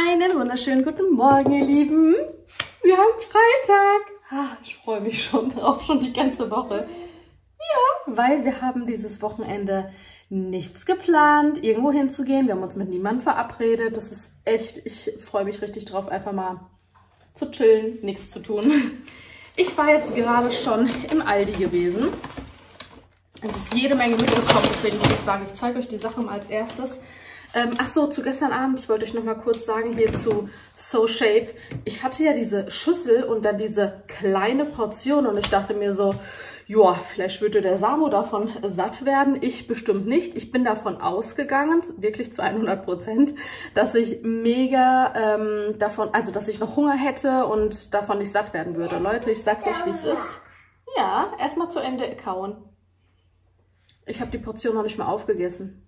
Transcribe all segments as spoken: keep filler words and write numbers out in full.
Einen wunderschönen guten Morgen, ihr Lieben. Wir haben Freitag. Ah, ich freue mich schon drauf, schon die ganze Woche. Ja, weil wir haben dieses Wochenende nichts geplant, irgendwo hinzugehen. Wir haben uns mit niemandem verabredet. Das ist echt, ich freue mich richtig drauf, einfach mal zu chillen, nichts zu tun. Ich war jetzt gerade schon im Aldi gewesen. Es ist jede Menge mitgekommen, deswegen würde ich sagen, ich zeige euch die Sachen mal als erstes. Ähm, ach so, zu gestern Abend, ich wollte euch noch mal kurz sagen, hier zu So Shape. Ich hatte ja diese Schüssel und dann diese kleine Portion und ich dachte mir so, ja, vielleicht würde der Samo davon satt werden. Ich bestimmt nicht. Ich bin davon ausgegangen, wirklich zu hundert Prozent, dass ich mega ähm, davon, also dass ich noch Hunger hätte und davon nicht satt werden würde. Leute, ich sag's euch, wie es ist. Ja, erstmal zu Ende kauen. Ich habe die Portion noch nicht mal aufgegessen.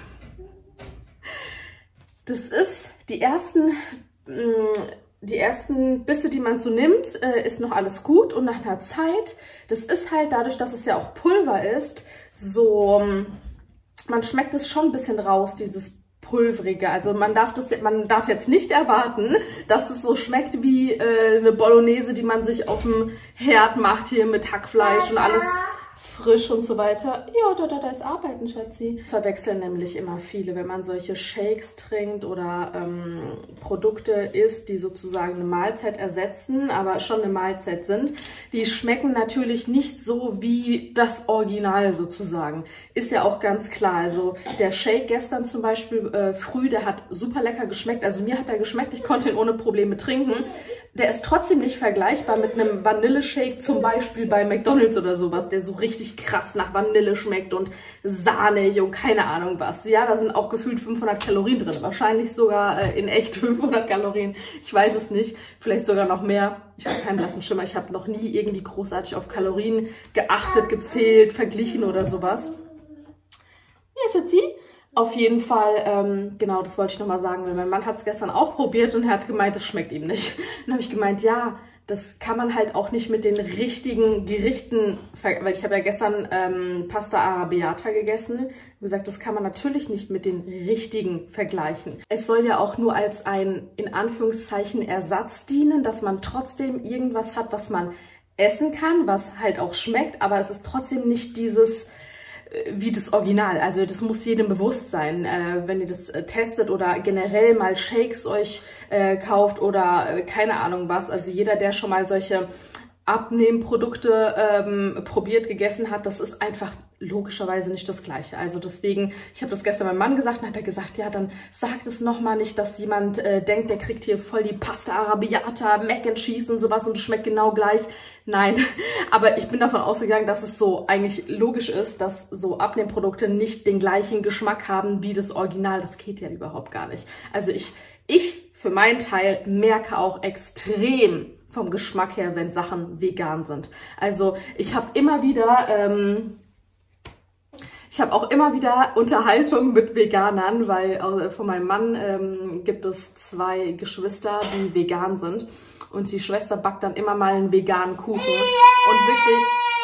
Das ist die ersten, die ersten Bisse, die man so nimmt, ist noch alles gut. Und nach einer Zeit, das ist halt dadurch, dass es ja auch Pulver ist, so, man schmeckt es schon ein bisschen raus, dieses Pulverige. Also man darf, das, man darf jetzt nicht erwarten, dass es so schmeckt wie äh, eine Bolognese, die man sich auf dem Herd macht, hier mit Hackfleisch und alles frisch und so weiter. Ja, da, da, da ist Arbeiten, Schatzi. Das verwechseln nämlich immer viele, wenn man solche Shakes trinkt oder ähm, Produkte isst, die sozusagen eine Mahlzeit ersetzen, aber schon eine Mahlzeit sind. Die schmecken natürlich nicht so wie das Original sozusagen. Ist ja auch ganz klar. Also der Shake gestern zum Beispiel äh, früh, der hat super lecker geschmeckt. Also mir hat er geschmeckt, ich konnte ihn ohne Probleme trinken. Der ist trotzdem nicht vergleichbar mit einem Vanilleshake zum Beispiel bei McDonald's oder sowas, der so richtig krass nach Vanille schmeckt und sahnig und keine Ahnung was. Ja, da sind auch gefühlt fünfhundert Kalorien drin. Wahrscheinlich sogar äh, in echt fünfhundert Kalorien. Ich weiß es nicht. Vielleicht sogar noch mehr. Ich habe keinen blassen Schimmer. Ich habe noch nie irgendwie großartig auf Kalorien geachtet, gezählt, verglichen oder sowas. Ja, Schatzi. Auf jeden Fall, ähm, genau, das wollte ich nochmal sagen, weil mein Mann hat es gestern auch probiert und er hat gemeint, das schmeckt ihm nicht. Dann habe ich gemeint, ja, das kann man halt auch nicht mit den richtigen Gerichten, weil ich habe ja gestern ähm, Pasta Arrabbiata gegessen. Wie gesagt, das kann man natürlich nicht mit den richtigen vergleichen. Es soll ja auch nur als ein, in Anführungszeichen, Ersatz dienen, dass man trotzdem irgendwas hat, was man essen kann, was halt auch schmeckt, aber es ist trotzdem nicht dieses wie das Original. Also das muss jedem bewusst sein, äh, wenn ihr das äh, testet oder generell mal Shakes euch äh, kauft oder äh, keine Ahnung was. Also jeder, der schon mal solche Abnehmprodukte ähm, probiert, gegessen hat, das ist einfach logischerweise nicht das Gleiche. Also deswegen, ich habe das gestern meinem Mann gesagt, und hat er gesagt, ja, dann sagt es nochmal nicht, dass jemand äh, denkt, der kriegt hier voll die Pasta Arrabbiata, Mac and Cheese und sowas und es schmeckt genau gleich. Nein, aber ich bin davon ausgegangen, dass es so eigentlich logisch ist, dass so Abnehmprodukte nicht den gleichen Geschmack haben wie das Original. Das geht ja überhaupt gar nicht. Also ich, ich für meinen Teil merke auch extrem vom Geschmack her, wenn Sachen vegan sind. Also ich habe immer wieder, ähm, ich habe auch immer wieder Unterhaltung mit Veganern, weil äh, von meinem Mann ähm, gibt es zwei Geschwister, die vegan sind. Und die Schwester backt dann immer mal einen veganen Kuchen. Und wirklich,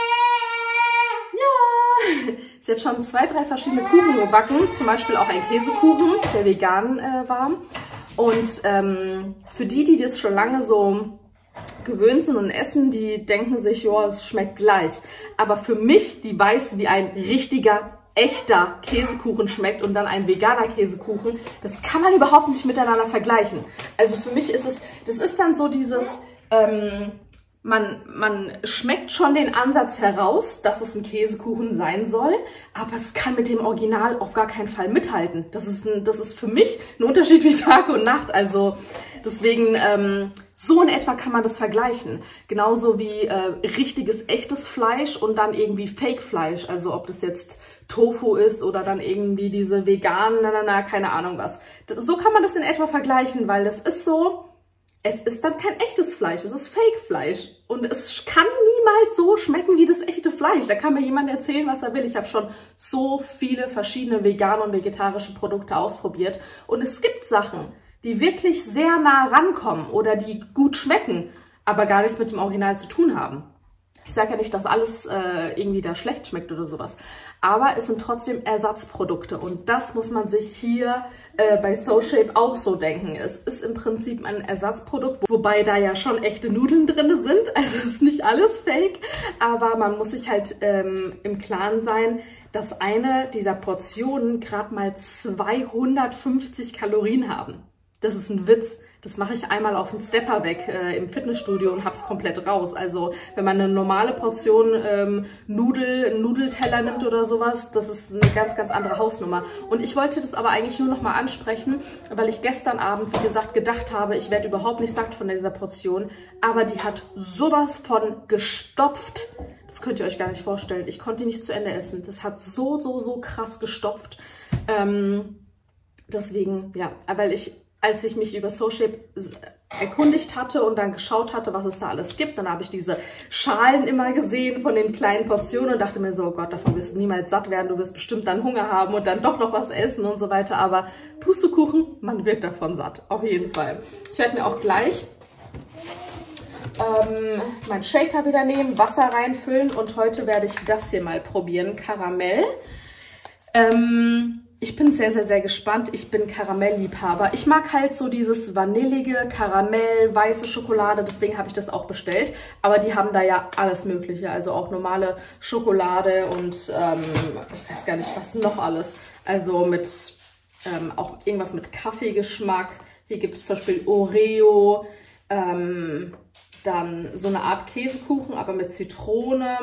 ja, sie hat schon zwei, drei verschiedene Kuchen gebacken. Zum Beispiel auch einen Käsekuchen, der vegan äh, war. Und ähm, für die, die das schon lange so gewöhnt sind und essen, die denken sich, ja, es schmeckt gleich. Aber für mich, die weiß, wie ein richtiger, echter Käsekuchen schmeckt und dann ein veganer Käsekuchen, das kann man überhaupt nicht miteinander vergleichen. Also für mich ist es, das ist dann so dieses, ähm, man, man schmeckt schon den Ansatz heraus, dass es ein Käsekuchen sein soll, aber es kann mit dem Original auf gar keinen Fall mithalten. Das ist, ein, das ist für mich ein Unterschied wie Tag und Nacht. Also deswegen, ähm, so in etwa kann man das vergleichen. Genauso wie äh, richtiges, echtes Fleisch und dann irgendwie Fake-Fleisch. Also ob das jetzt Tofu ist oder dann irgendwie diese veganen, na, na, na, keine Ahnung was. Das, so kann man das in etwa vergleichen, weil das ist so, es ist dann kein echtes Fleisch, es ist Fake-Fleisch. Und es kann niemals so schmecken wie das echte Fleisch. Da kann mir jemand erzählen, was er will. Ich habe schon so viele verschiedene vegane und vegetarische Produkte ausprobiert. Und es gibt Sachen, die wirklich sehr nah rankommen oder die gut schmecken, aber gar nichts mit dem Original zu tun haben. Ich sage ja nicht, dass alles äh, irgendwie da schlecht schmeckt oder sowas. Aber es sind trotzdem Ersatzprodukte. Und das muss man sich hier äh, bei SoShape auch so denken. Es ist im Prinzip ein Ersatzprodukt, wobei da ja schon echte Nudeln drin sind. Also es ist nicht alles fake. Aber man muss sich halt ähm, im Klaren sein, dass eine dieser Portionen gerade mal zweihundertfünfzig Kalorien haben. Das ist ein Witz. Das mache ich einmal auf den Stepper weg äh, im Fitnessstudio und hab's komplett raus. Also wenn man eine normale Portion ähm, Nudel, Nudelteller nimmt oder sowas, das ist eine ganz, ganz andere Hausnummer. Und ich wollte das aber eigentlich nur noch mal ansprechen, weil ich gestern Abend, wie gesagt, gedacht habe, ich werde überhaupt nicht satt von dieser Portion. Aber die hat sowas von gestopft. Das könnt ihr euch gar nicht vorstellen. Ich konnte die nicht zu Ende essen. Das hat so, so, so krass gestopft. Ähm, deswegen, ja, weil ich... Als ich mich über SoShape erkundigt hatte und dann geschaut hatte, was es da alles gibt, dann habe ich diese Schalen immer gesehen von den kleinen Portionen und dachte mir so, oh Gott, davon wirst du niemals satt werden, du wirst bestimmt dann Hunger haben und dann doch noch was essen und so weiter. Aber Pustekuchen, man wird davon satt, auf jeden Fall. Ich werde mir auch gleich ähm, meinen Shaker wieder nehmen, Wasser reinfüllen und heute werde ich das hier mal probieren, Karamell. Ähm... Ich bin sehr, sehr, sehr gespannt. Ich bin Karamellliebhaber. Ich mag halt so dieses vanillige Karamell, weiße Schokolade. Deswegen habe ich das auch bestellt. Aber die haben da ja alles Mögliche. Also auch normale Schokolade und ähm, ich weiß gar nicht, was noch alles. Also mit ähm, auch irgendwas mit Kaffeegeschmack. Hier gibt es zum Beispiel Oreo. Ähm, dann so eine Art Käsekuchen, aber mit Zitrone.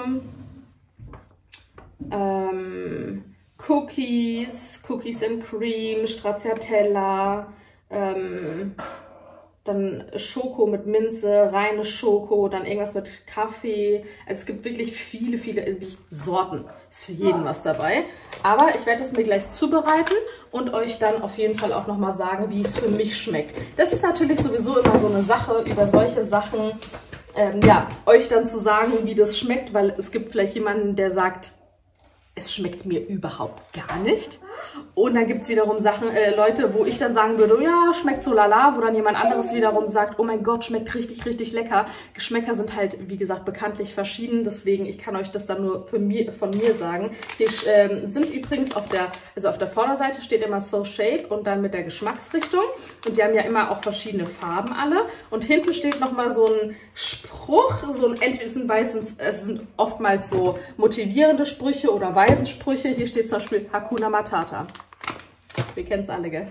Ähm... Cookies, Cookies and Cream, Stracciatella, ähm, dann Schoko mit Minze, reine Schoko, dann irgendwas mit Kaffee. Also es gibt wirklich viele, viele Sorten. Ist für jeden was dabei. Aber ich werde es mir gleich zubereiten und euch dann auf jeden Fall auch nochmal sagen, wie es für mich schmeckt. Das ist natürlich sowieso immer so eine Sache, über solche Sachen, ähm, ja, euch dann zu sagen, wie das schmeckt, weil es gibt vielleicht jemanden, der sagt, es schmeckt mir überhaupt gar nicht. Und dann gibt es wiederum Sachen, äh, Leute, wo ich dann sagen würde, ja, schmeckt so lala, wo dann jemand anderes wiederum sagt, oh mein Gott, schmeckt richtig, richtig lecker. Geschmäcker sind halt, wie gesagt, bekanntlich verschieden, deswegen, ich kann euch das dann nur für mir, von mir sagen. Hier ähm, sind übrigens auf der, also auf der Vorderseite steht immer SoShape und dann mit der Geschmacksrichtung. Und die haben ja immer auch verschiedene Farben alle. Und hinten steht nochmal so ein Spruch, so ein, entweder sind meistens, es sind oftmals so motivierende Sprüche oder weise Sprüche. Hier steht zum Beispiel Hakuna Matata. Wir kennen es alle, gell?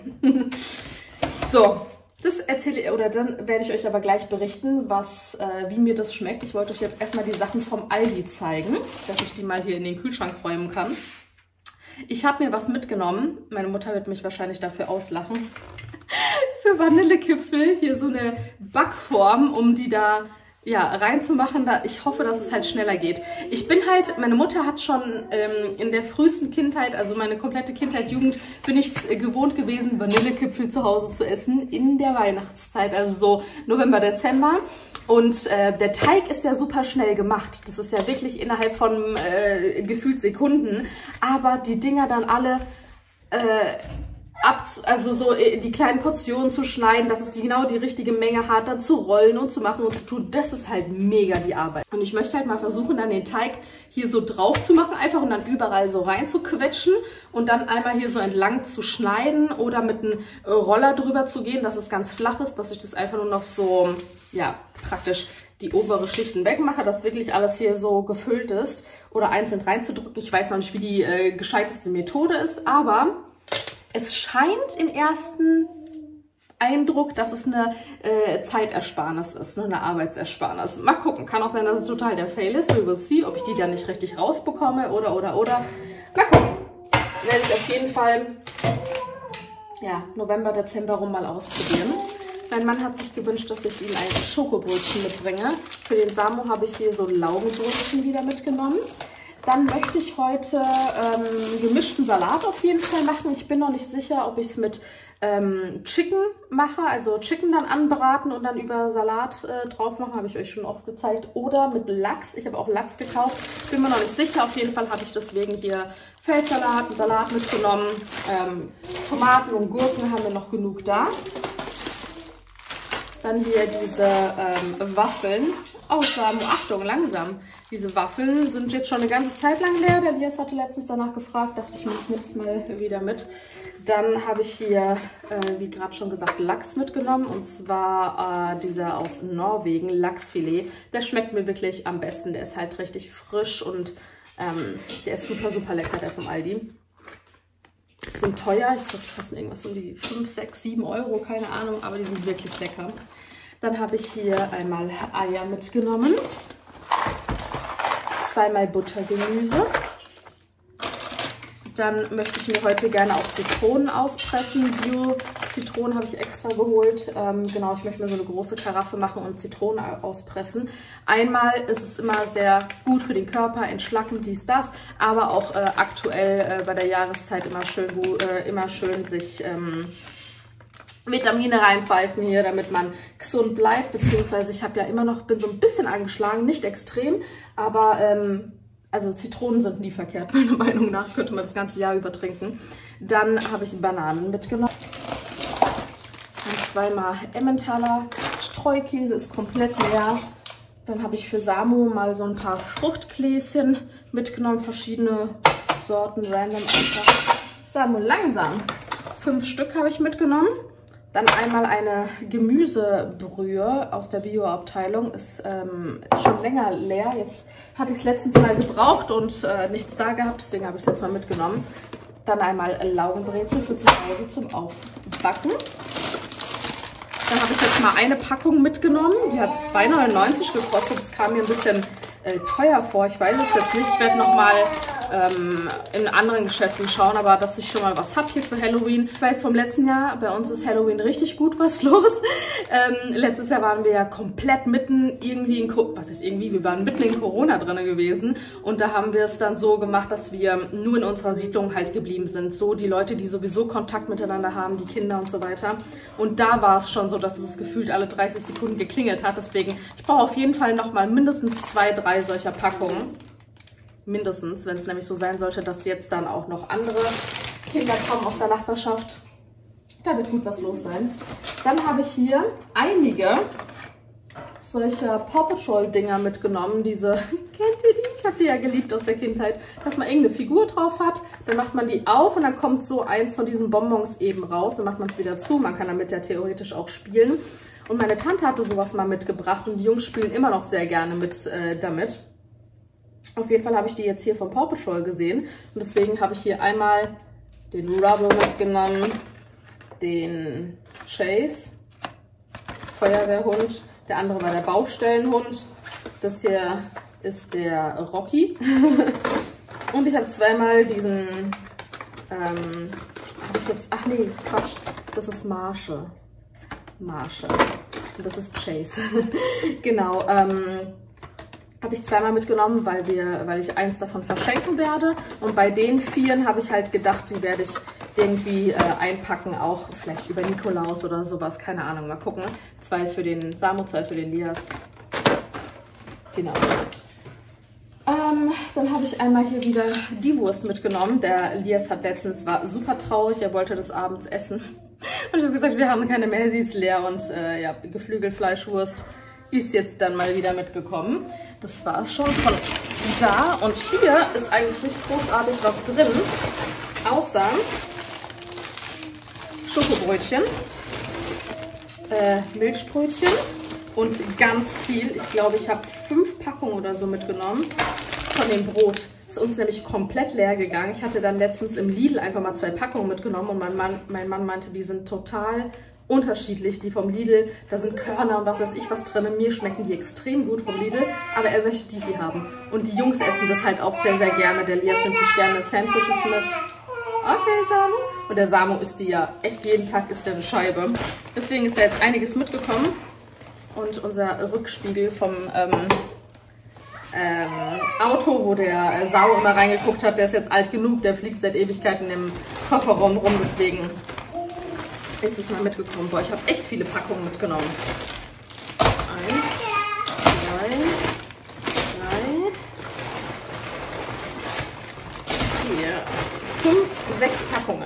So, das erzähle ich, oder dann werde ich euch aber gleich berichten, was, äh, wie mir das schmeckt. Ich wollte euch jetzt erstmal die Sachen vom Aldi zeigen, dass ich die mal hier in den Kühlschrank räumen kann. Ich habe mir was mitgenommen. Meine Mutter wird mich wahrscheinlich dafür auslachen. Für Vanillekipfel. Hier so eine Backform, um die da ja, reinzumachen. Da, ich hoffe, dass es halt schneller geht. Ich bin halt, meine Mutter hat schon ähm, in der frühesten Kindheit, also meine komplette Kindheit, Jugend, bin ich es gewohnt gewesen, Vanillekipfel zu Hause zu essen in der Weihnachtszeit, also so November, Dezember. Und äh, der Teig ist ja super schnell gemacht. Das ist ja wirklich innerhalb von äh, gefühlt Sekunden. Aber die Dinger dann alle äh, ab, also so die kleinen Portionen zu schneiden, dass es die genau die richtige Menge hat, dann zu rollen und zu machen und zu tun, das ist halt mega die Arbeit. Und ich möchte halt mal versuchen, dann den Teig hier so drauf zu machen, einfach und dann überall so rein zu quetschen und dann einmal hier so entlang zu schneiden oder mit einem Roller drüber zu gehen, dass es ganz flach ist, dass ich das einfach nur noch so, ja, praktisch die obere Schichten wegmache, dass wirklich alles hier so gefüllt ist oder einzeln reinzudrücken. Ich weiß noch nicht, wie die äh, gescheiteste Methode ist, aber es scheint im ersten Eindruck, dass es eine äh, Zeitersparnis ist, ne, eine Arbeitsersparnis. Mal gucken, kann auch sein, dass es total der Fail ist. We will see, ob ich die dann nicht richtig rausbekomme oder, oder, oder. Mal gucken. Werde ich auf jeden Fall, ja, November, Dezember rum mal ausprobieren. Mein Mann hat sich gewünscht, dass ich ihm ein Schokobrötchen mitbringe. Für den Samu habe ich hier so Laugenbrötchen wieder mitgenommen. Dann möchte ich heute ähm, gemischten Salat auf jeden Fall machen. Ich bin noch nicht sicher, ob ich es mit ähm, Chicken mache, also Chicken dann anbraten und dann über Salat äh, drauf machen, habe ich euch schon oft gezeigt. Oder mit Lachs, ich habe auch Lachs gekauft, bin mir noch nicht sicher. Auf jeden Fall habe ich deswegen hier Feldsalat, einen Salat mitgenommen. Ähm, Tomaten und Gurken haben wir noch genug da. Dann hier diese ähm, Waffeln Oh, Samu, Achtung, langsam. Diese Waffeln sind jetzt schon eine ganze Zeit lang leer. Der Elias hatte letztens danach gefragt, dachte ich mir, ich nehme es mal wieder mit. Dann habe ich hier, äh, wie gerade schon gesagt, Lachs mitgenommen. Und zwar äh, dieser aus Norwegen, Lachsfilet. Der schmeckt mir wirklich am besten. Der ist halt richtig frisch und ähm, der ist super, super lecker, der vom Aldi. Sind teuer, ich glaube, die kosten irgendwas um die fünf, sechs, sieben Euro, keine Ahnung, aber die sind wirklich lecker. Dann habe ich hier einmal Eier mitgenommen, zweimal Buttergemüse. Dann möchte ich mir heute gerne auch Zitronen auspressen. Bio-Zitronen habe ich extra geholt. Ähm, genau, ich möchte mir so eine große Karaffe machen und Zitronen auspressen. Einmal ist es immer sehr gut für den Körper, entschlacken, dies, das. Aber auch äh, aktuell äh, bei der Jahreszeit immer schön, äh, immer schön sich ähm, Vitamine reinpfeifen hier, damit man gesund bleibt. Beziehungsweise ich habe ja immer noch, bin so ein bisschen angeschlagen, nicht extrem, aber ähm, also Zitronen sind nie verkehrt, meiner Meinung nach. Könnte man das ganze Jahr über trinken. Dann habe ich Bananen mitgenommen. Dann zweimal Emmentaler Streukäse, ist komplett leer. Dann habe ich für Samu mal so ein paar Fruchtgläschen mitgenommen. Verschiedene Sorten, random einfach. Samu, langsam. Fünf Stück habe ich mitgenommen. Dann einmal eine Gemüsebrühe aus der Bio-Abteilung. Ist, ähm, ist schon länger leer. Jetzt hatte ich es letztens mal gebraucht und äh, nichts da gehabt. Deswegen habe ich es jetzt mal mitgenommen. Dann einmal Laugenbrezel für zu Hause zum Aufbacken. Dann habe ich jetzt mal eine Packung mitgenommen. Die hat zwei neunundneunzig gekostet. Das kam mir ein bisschen äh, teuer vor. Ich weiß es jetzt nicht. Ich werde nochmal ähm, in anderen Geschäften schauen, aber dass ich schon mal was habe hier für Halloween. Ich weiß vom letzten Jahr, bei uns ist Halloween richtig gut was los. Ähm, letztes Jahr waren wir ja komplett mitten irgendwie in, Co was heißt irgendwie, wir waren mitten in Corona drin gewesen und da haben wir es dann so gemacht, dass wir nur in unserer Siedlung halt geblieben sind. So die Leute, die sowieso Kontakt miteinander haben, die Kinder und so weiter. Und da war es schon so, dass es gefühlt alle dreißig Sekunden geklingelt hat. Deswegen, ich brauche auf jeden Fall nochmal mindestens zwei, drei solcher Packungen. Mindestens, wenn es nämlich so sein sollte, dass jetzt dann auch noch andere Kinder kommen aus der Nachbarschaft. Da wird gut was los sein. Dann habe ich hier einige solcher Paw Patrol Dinger mitgenommen. Diese, kennt ihr die? Ich habe die ja geliebt aus der Kindheit. Dass man irgendeine Figur drauf hat, dann macht man die auf und dann kommt so eins von diesen Bonbons eben raus. Dann macht man es wieder zu. Man kann damit ja theoretisch auch spielen. Und meine Tante hatte sowas mal mitgebracht und die Jungs spielen immer noch sehr gerne mit äh, damit. Auf jeden Fall habe ich die jetzt hier vom Paw Patrol gesehen und deswegen habe ich hier einmal den Rubble mitgenommen, den Chase, Feuerwehrhund, der andere war der Baustellenhund, das hier ist der Rocky und ich habe zweimal diesen, ähm, habe ich jetzt, ach nee, Quatsch, das ist Marshall, Marshall und das ist Chase, genau, ähm, habe ich zweimal mitgenommen, weil, wir, weil ich eins davon verschenken werde. Und bei den vieren habe ich halt gedacht, die werde ich irgendwie äh, einpacken, auch vielleicht über Nikolaus oder sowas. Keine Ahnung, mal gucken. Zwei für den Samu, zwei für den Elias. Genau. Ähm, dann habe ich einmal hier wieder die Wurst mitgenommen. Der Elias hat letztens, war super traurig, er wollte das abends essen. Und ich habe gesagt, wir haben keine mehr, sie ist leer. Und äh, ja, Geflügelfleischwurst ist jetzt dann mal wieder mitgekommen. Das war es schon von da. Und hier ist eigentlich nicht großartig was drin, außer Schokobrötchen, äh, Milchbrötchen und ganz viel. Ich glaube, ich habe fünf Packungen oder so mitgenommen von dem Brot. Ist uns nämlich komplett leer gegangen. Ich hatte dann letztens im Lidl einfach mal zwei Packungen mitgenommen und mein Mann, mein Mann meinte, die sind total unterschiedlich, die vom Lidl, da sind Körner und was weiß ich was drin. Mir schmecken die extrem gut vom Lidl, aber er möchte die hier haben. Und die Jungs essen das halt auch sehr, sehr gerne. Der Elias nimmt sich gerne Sandwiches mit. Okay, Samu. Und der Samu isst die ja echt jeden Tag, isst er eine Scheibe. Deswegen ist da jetzt einiges mitgekommen. Und unser Rückspiegel vom ähm, ähm, Auto, wo der Sau immer reingeguckt hat, der ist jetzt alt genug, der fliegt seit Ewigkeiten im Kofferraum rum, deswegen ist es mal mitgekommen. Boah, ich habe echt viele Packungen mitgenommen. Eins, zwei, drei, vier, fünf, sechs Packungen.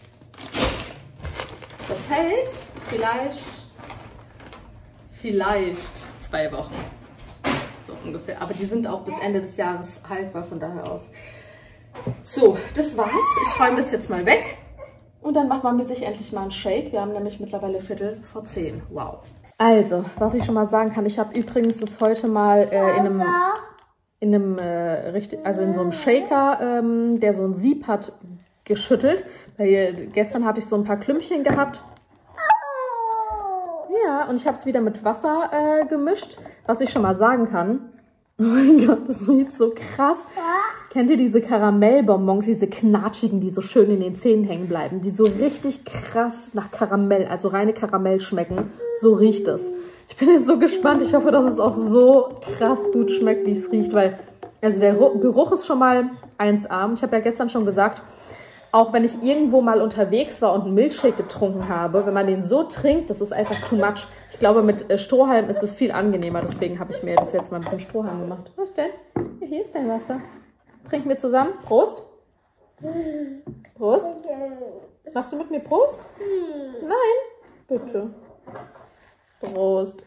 Das hält vielleicht, vielleicht zwei Wochen. so ungefähr. Aber die sind auch bis Ende des Jahres haltbar, von daher aus. So, das war's. Ich räume das jetzt mal weg. Und dann macht Mami sich endlich mal einen Shake. Wir haben nämlich mittlerweile Viertel vor zehn. Wow. Also, was ich schon mal sagen kann, ich habe übrigens das heute mal äh, in einem, in einem äh, richtig, also in so einem Shaker, ähm, der so ein Sieb hat, geschüttelt. Weil gestern hatte ich so ein paar Klümpchen gehabt. Ja, und ich habe es wieder mit Wasser äh, gemischt. Was ich schon mal sagen kann. Oh mein Gott, das riecht so krass. Kennt ihr diese Karamellbonbons, diese knatschigen, die so schön in den Zähnen hängen bleiben, die so richtig krass nach Karamell, also reine Karamell schmecken? So riecht es. Ich bin jetzt so gespannt. Ich hoffe, dass es auch so krass gut schmeckt, wie es riecht, weil also der Geruch ist schon mal eins A. Ich habe ja gestern schon gesagt, auch wenn ich irgendwo mal unterwegs war und einen Milchshake getrunken habe, wenn man den so trinkt, das ist einfach too much. Ich glaube, mit äh, Strohhalm ist es viel angenehmer. Deswegen habe ich mir das jetzt mal mit dem Strohhalm gemacht. Was denn? Ja, hier ist dein Wasser. Trinken wir zusammen. Prost. Prost. Machst du mit mir Prost? Nein. Bitte. Prost.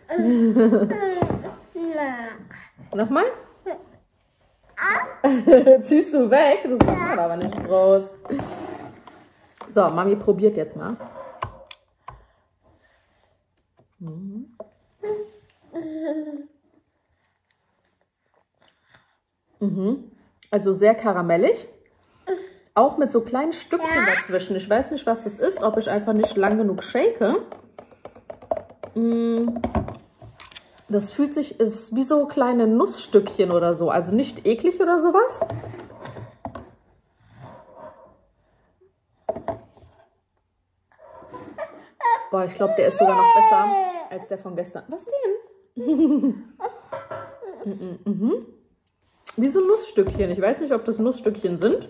Nochmal? Ziehst du weg? Das macht man aber nicht. Prost. So, Mami probiert jetzt mal. Mhm. Mhm. Also sehr karamellig. Auch mit so kleinen Stückchen dazwischen. Ich weiß nicht, was das ist, ob ich einfach nicht lang genug shake. Das fühlt sich, ist wie so kleine Nussstückchen oder so. Also nicht eklig oder sowas. Boah, ich glaube, der ist sogar noch besser als der von gestern. Was denn? mhm. Wie so Nussstückchen. Ich weiß nicht, ob das Nussstückchen sind.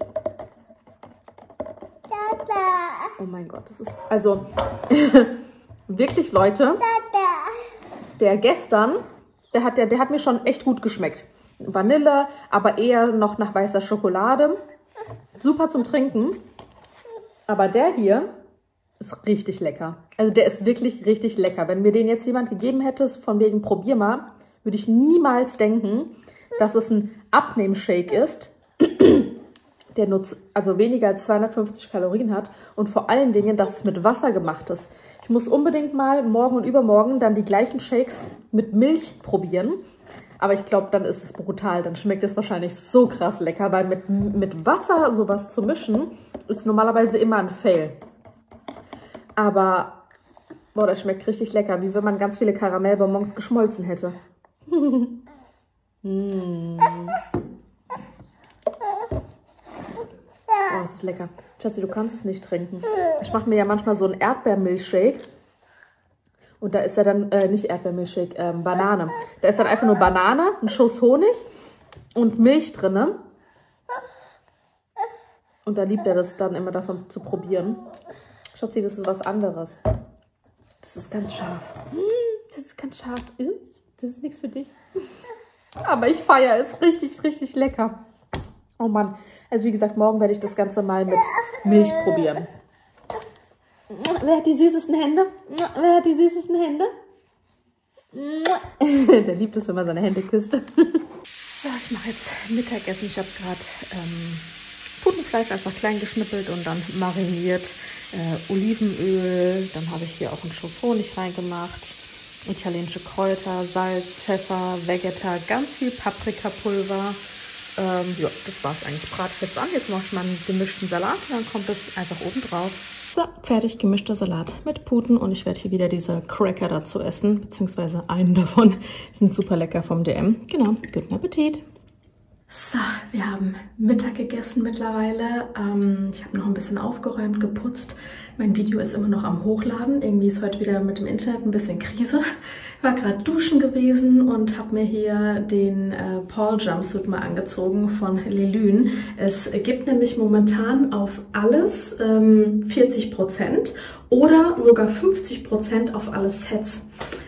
Oh mein Gott, das ist... Also, wirklich, Leute, der gestern, der hat, der, der hat mir schon echt gut geschmeckt. Vanille, aber eher noch nach weißer Schokolade. Super zum Trinken. Aber der hier ist richtig lecker. Also der ist wirklich richtig lecker. Wenn mir den jetzt jemand gegeben hätte, von wegen probier mal, würde ich niemals denken, dass es ein Abnehmshake ist, der nur also weniger als zweihundertfünfzig Kalorien hat und vor allen Dingen, dass es mit Wasser gemacht ist. Ich muss unbedingt mal morgen und übermorgen dann die gleichen Shakes mit Milch probieren. Aber ich glaube, dann ist es brutal. Dann schmeckt es wahrscheinlich so krass lecker, weil mit, mit Wasser sowas zu mischen, ist normalerweise immer ein Fail. Aber, boah, das schmeckt richtig lecker, wie wenn man ganz viele Karamellbonbons geschmolzen hätte. mm. Oh, das ist lecker. Schatzi, du kannst es nicht trinken. Ich mache mir ja manchmal so einen Erdbeermilchshake. Und da ist ja dann, äh, nicht Erdbeermilchshake, ähm, Banane. Da ist dann einfach nur Banane, ein Schuss Honig und Milch drin. Und da liebt er das dann immer davon zu probieren. Schatzi, das ist was anderes. Das ist ganz scharf. Das ist ganz scharf. Das ist nichts für dich. Aber ich feiere es. Richtig, richtig lecker. Oh Mann. Also wie gesagt, morgen werde ich das Ganze mal mit Milch probieren. Wer hat die süßesten Hände? Wer hat die süßesten Hände? Der liebt es, wenn man seine Hände küsst. So, ich mache jetzt Mittagessen. Ich habe gerade ähm, Putenfleisch einfach klein geschnippelt und dann mariniert. Äh, Olivenöl, dann habe ich hier auch einen Schuss Honig reingemacht. Italienische Kräuter, Salz, Pfeffer, Vegeta, ganz viel Paprikapulver. Ähm, ja, das war's eigentlich. Brate ich jetzt an. Jetzt mache ich mal einen gemischten Salat und dann kommt das einfach oben drauf. So, fertig gemischter Salat mit Puten und ich werde hier wieder diese Cracker dazu essen, beziehungsweise einen davon. Die sind super lecker vom D M. Genau, guten Appetit. So, wir haben Mittag gegessen mittlerweile. Ähm, ich habe noch ein bisschen aufgeräumt, geputzt. Mein Video ist immer noch am Hochladen. Irgendwie ist heute wieder mit dem Internet ein bisschen Krise. Ich war gerade duschen gewesen und habe mir hier den äh, Paul Jumpsuit mal angezogen von Lelune. Es gibt nämlich momentan auf alles ähm, vierzig Prozent oder sogar fünfzig Prozent auf alle Sets.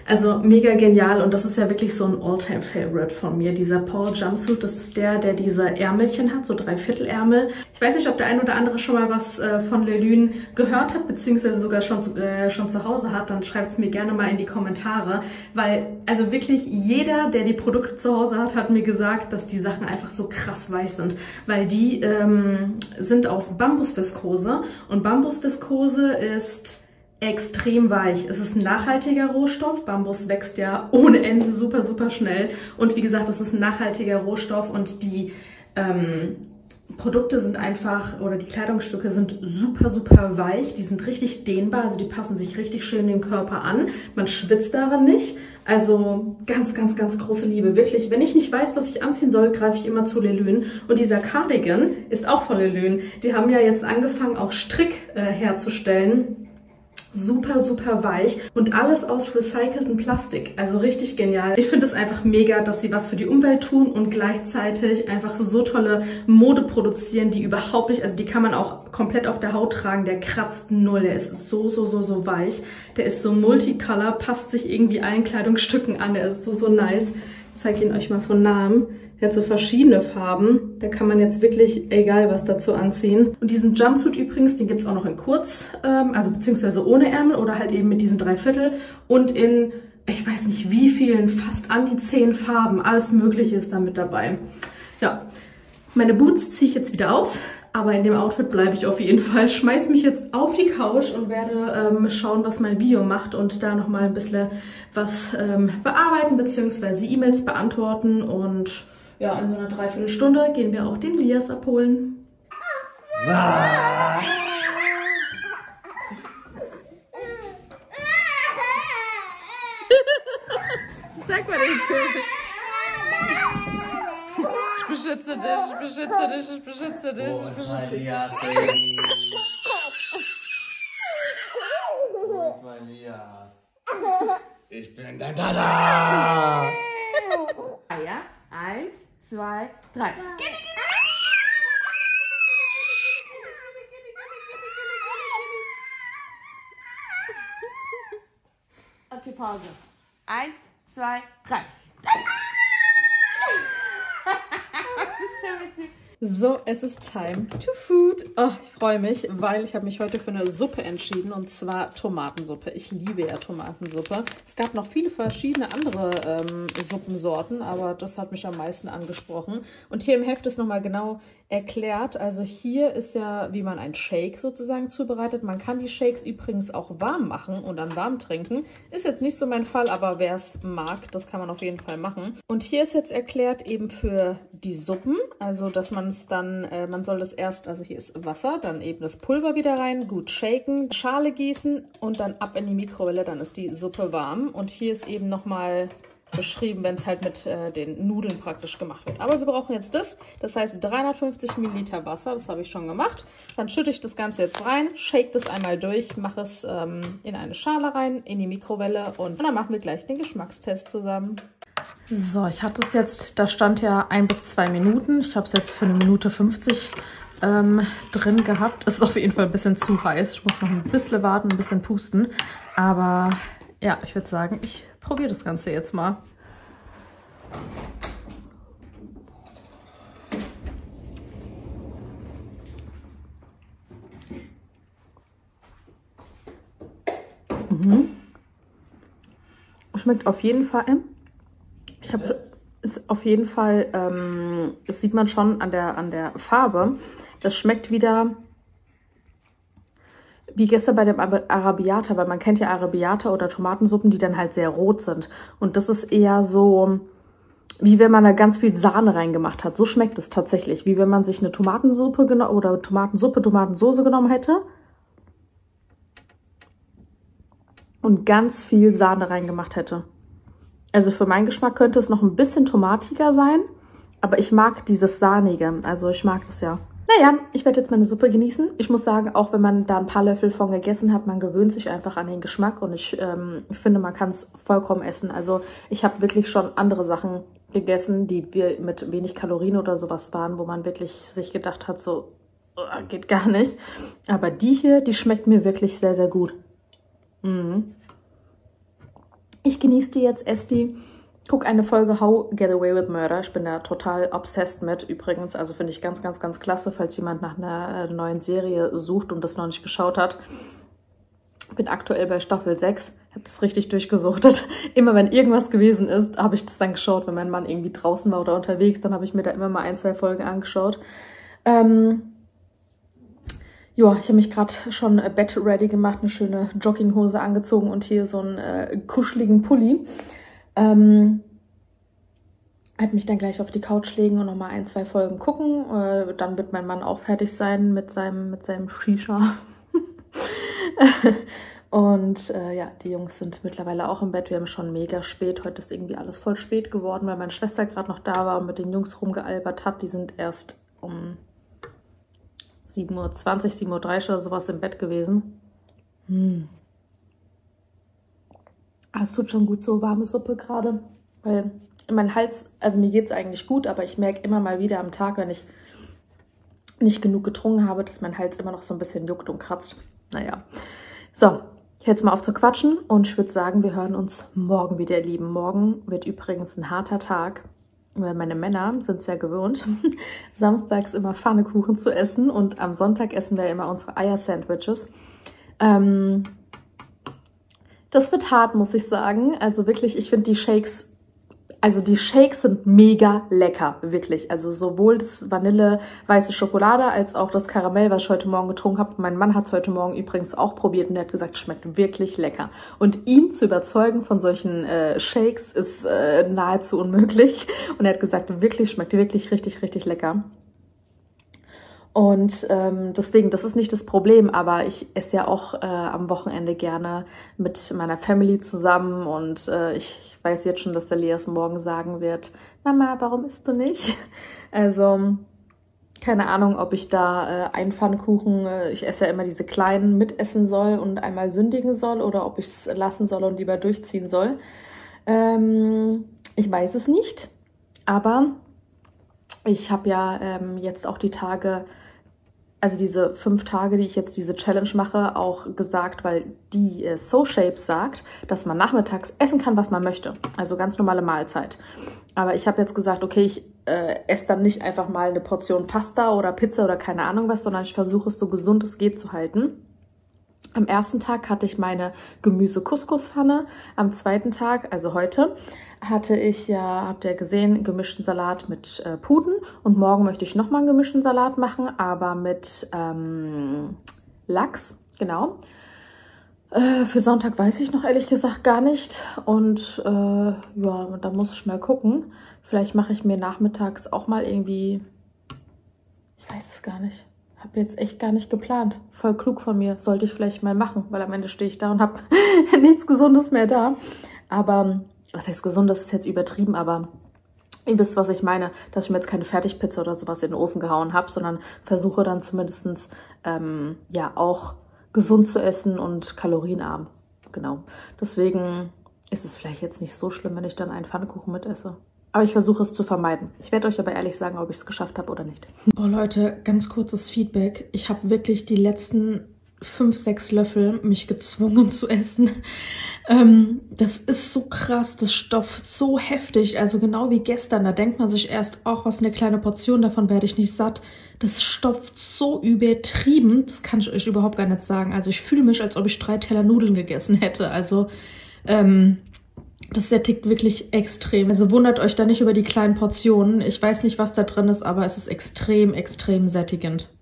Also mega genial und das ist ja wirklich so ein All-Time-Favorite von mir, dieser Paul Jumpsuit. Das ist der, der diese Ärmelchen hat, so Dreiviertelärmel. Ich weiß nicht, ob der ein oder andere schon mal was äh, von Lelune gehört hat, beziehungsweise sogar schon zu, äh, schon zu Hause hat, dann schreibt es mir gerne mal in die Kommentare, weil also wirklich jeder, der die Produkte zu Hause hat, hat mir gesagt, dass die Sachen einfach so krass weich sind, weil die ähm, sind aus Bambusviskose und Bambusviskose ist extrem weich. Es ist ein nachhaltiger Rohstoff. Bambus wächst ja ohne Ende super, super schnell. Und wie gesagt, es ist ein nachhaltiger Rohstoff und die ähm, Produkte sind einfach, oder die Kleidungsstücke sind super, super weich. Die sind richtig dehnbar, also die passen sich richtig schön dem Körper an. Man schwitzt daran nicht. Also ganz, ganz, ganz große Liebe. Wirklich, wenn ich nicht weiß, was ich anziehen soll, greife ich immer zu Lelune. Und dieser Cardigan ist auch von Lelune. Die haben ja jetzt angefangen, auch Strick äh, herzustellen. Super, super weich und alles aus recyceltem Plastik. Also richtig genial. Ich finde es einfach mega, dass sie was für die Umwelt tun und gleichzeitig einfach so tolle Mode produzieren, die überhaupt nicht, also die kann man auch komplett auf der Haut tragen. Der kratzt null. Der ist so, so, so, so weich. Der ist so multicolor, passt sich irgendwie allen Kleidungsstücken an. Der ist so, so nice. Ich zeige ihn euch mal von nahem. Der hat so verschiedene Farben. Da kann man jetzt wirklich egal was dazu anziehen. Und diesen Jumpsuit übrigens, den gibt es auch noch in kurz, ähm, also beziehungsweise ohne Ärmel oder halt eben mit diesen Dreiviertel. Und in, ich weiß nicht wie vielen, fast an die zehn Farben. Alles Mögliche ist da mit dabei. Ja, meine Boots ziehe ich jetzt wieder aus. Aber in dem Outfit bleibe ich auf jeden Fall. Schmeiß mich jetzt auf die Couch und werde ähm, schauen, was mein Video macht und da nochmal ein bisschen was ähm, bearbeiten beziehungsweise E-Mails beantworten. Und ja, in so einer Dreiviertelstunde gehen wir auch den Lias abholen. Sag mal den König. Ich beschütze dich, ich beschütze dich, ich beschütze dich, ich beschütze dich. Wo ist mein Lias? Ich bin der Dada! Ah ja, eins, zwei, drei. Okay, Pause. Eins, zwei, drei. So, es ist time to food. Oh, ich freue mich, weil ich habe mich heute für eine Suppe entschieden und zwar Tomatensuppe. Ich liebe ja Tomatensuppe. Es gab noch viele verschiedene andere ähm, Suppensorten, aber das hat mich am meisten angesprochen. Und hier im Heft ist nochmal genau erklärt. Also hier ist ja, wie man einen Shake sozusagen zubereitet. Man kann die Shakes übrigens auch warm machen und dann warm trinken. Ist jetzt nicht so mein Fall, aber wer es mag, das kann man auf jeden Fall machen. Und hier ist jetzt erklärt eben für die Suppen, also dass man es dann, äh, man soll das erst, also hier ist Wasser, dann eben das Pulver wieder rein, gut shaken, Schale gießen und dann ab in die Mikrowelle, dann ist die Suppe warm. Und hier ist eben nochmal beschrieben, wenn es halt mit äh, den Nudeln praktisch gemacht wird. Aber wir brauchen jetzt das, das heißt dreihundertfünfzig Milliliter Wasser, das habe ich schon gemacht. Dann schütte ich das Ganze jetzt rein, shake das einmal durch, mache es ähm, in eine Schale rein, in die Mikrowelle und dann machen wir gleich den Geschmackstest zusammen. So, ich hatte es jetzt, da stand ja ein bis zwei Minuten. Ich habe es jetzt für eine Minute fünfzig ähm, drin gehabt. Es ist auf jeden Fall ein bisschen zu heiß. Ich muss noch ein bisschen warten, ein bisschen pusten. Aber ja, ich würde sagen, ich probiere das Ganze jetzt mal. Mhm. Schmeckt auf jeden Fall. Ich habe ist auf jeden Fall, ähm, das sieht man schon an der, an der Farbe. Das schmeckt wieder wie gestern bei dem Arabiata, weil man kennt ja Arabiata oder Tomatensuppen, die dann halt sehr rot sind. Und das ist eher so, wie wenn man da ganz viel Sahne reingemacht hat. So schmeckt es tatsächlich, wie wenn man sich eine Tomatensuppe oder Tomatensuppe, Tomatensoße genommen hätte und ganz viel Sahne reingemacht hätte. Also für meinen Geschmack könnte es noch ein bisschen tomatiger sein, aber ich mag dieses Sahnige, also ich mag das ja. Naja, ich werde jetzt meine Suppe genießen. Ich muss sagen, auch wenn man da ein paar Löffel von gegessen hat, man gewöhnt sich einfach an den Geschmack und ich ähm, finde, man kann es vollkommen essen. Also ich habe wirklich schon andere Sachen gegessen, die wir mit wenig Kalorien oder sowas waren, wo man wirklich sich gedacht hat, so, oh, geht gar nicht. Aber die hier, die schmeckt mir wirklich sehr, sehr gut. Mhm. Ich genieße die jetzt, esse die. Guck eine Folge How Get Away with Murder. Ich bin da total obsessed mit übrigens. Also finde ich ganz, ganz, ganz klasse, falls jemand nach einer neuen Serie sucht und das noch nicht geschaut hat. Bin aktuell bei Staffel sechs. Ich habe das richtig durchgesuchtet. Immer wenn irgendwas gewesen ist, habe ich das dann geschaut. Wenn mein Mann irgendwie draußen war oder unterwegs, dann habe ich mir da immer mal ein, zwei Folgen angeschaut. Ähm ja, ich habe mich gerade schon Bett ready gemacht, eine schöne Jogginghose angezogen und hier so einen äh, kuscheligen Pulli. Ähm, werde mich dann gleich auf die Couch legen und nochmal ein, zwei Folgen gucken. Äh, dann wird mein Mann auch fertig sein mit seinem, mit seinem Shisha. Und äh, ja, die Jungs sind mittlerweile auch im Bett. Wir haben schon mega spät. Heute ist irgendwie alles voll spät geworden, weil meine Schwester gerade noch da war und mit den Jungs rumgealbert hat. Die sind erst um sieben Uhr zwanzig, sieben Uhr dreißig oder sowas im Bett gewesen. Hm. Es tut schon gut, so warme Suppe gerade, weil mein Hals, also mir geht es eigentlich gut, aber ich merke immer mal wieder am Tag, wenn ich nicht genug getrunken habe, dass mein Hals immer noch so ein bisschen juckt und kratzt. Naja, so, jetzt mal auf zu quatschen und ich würde sagen, wir hören uns morgen wieder, ihr Lieben. Morgen wird übrigens ein harter Tag, weil meine Männer sind es ja gewöhnt, samstags immer Pfannekuchen zu essen und am Sonntag essen wir immer unsere Eier-Sandwiches. Ähm... Das wird hart, muss ich sagen. Also wirklich, ich finde die Shakes, also die Shakes sind mega lecker, wirklich. Also sowohl das Vanille weiße Schokolade als auch das Karamell, was ich heute Morgen getrunken habe. Mein Mann hat es heute Morgen übrigens auch probiert und der hat gesagt, es schmeckt wirklich lecker. Und ihn zu überzeugen von solchen äh, Shakes ist äh, nahezu unmöglich. Und er hat gesagt, wirklich, schmeckt wirklich richtig, richtig lecker. Und ähm, deswegen, das ist nicht das Problem, aber ich esse ja auch äh, am Wochenende gerne mit meiner Family zusammen und äh, ich, ich weiß jetzt schon, dass der Elias morgen sagen wird, Mama, warum isst du nicht? Also, keine Ahnung, ob ich da äh, einen Pfannkuchen, äh, ich esse ja immer diese kleinen, mitessen soll und einmal sündigen soll oder ob ich es lassen soll und lieber durchziehen soll. Ähm, ich weiß es nicht, aber ich habe ja ähm, jetzt auch die Tage, also diese fünf Tage, die ich jetzt diese Challenge mache, auch gesagt, weil die äh, SoShapes sagt, dass man nachmittags essen kann, was man möchte. Also ganz normale Mahlzeit. Aber ich habe jetzt gesagt, okay, ich äh, esse dann nicht einfach mal eine Portion Pasta oder Pizza oder keine Ahnung was, sondern ich versuche es so gesund es geht zu halten. Am ersten Tag hatte ich meine Gemüse-Couscous-Pfanne. Am zweiten Tag, also heute, hatte ich ja, habt ihr gesehen, gemischten Salat mit äh, Puten. Und morgen möchte ich nochmal einen gemischten Salat machen, aber mit ähm, Lachs, genau. Äh, für Sonntag weiß ich noch ehrlich gesagt gar nicht. Und äh, ja, da muss ich mal gucken. Vielleicht mache ich mir nachmittags auch mal irgendwie, ich weiß es gar nicht. Habe jetzt echt gar nicht geplant. Voll klug von mir. Sollte ich vielleicht mal machen, weil am Ende stehe ich da und habe nichts Gesundes mehr da. Aber, was heißt Gesundes, ist jetzt übertrieben, aber ihr wisst, was ich meine, dass ich mir jetzt keine Fertigpizza oder sowas in den Ofen gehauen habe, sondern versuche dann zumindest ähm, ja auch gesund zu essen und kalorienarm. Genau. Deswegen ist es vielleicht jetzt nicht so schlimm, wenn ich dann einen Pfannkuchen mit esse. Aber ich versuche es zu vermeiden. Ich werde euch aber ehrlich sagen, ob ich es geschafft habe oder nicht. Oh Leute, ganz kurzes Feedback. Ich habe wirklich die letzten fünf, sechs Löffel mich gezwungen zu essen. Ähm, das ist so krass, das stopft so heftig. Also genau wie gestern, da denkt man sich erst, auch was eine kleine Portion, davon werde ich nicht satt. Das stopft so übertrieben, das kann ich euch überhaupt gar nicht sagen. Also ich fühle mich, als ob ich drei Teller Nudeln gegessen hätte. Also, ähm... das sättigt wirklich extrem. Also wundert euch da nicht über die kleinen Portionen. Ich weiß nicht, was da drin ist, aber es ist extrem, extrem sättigend.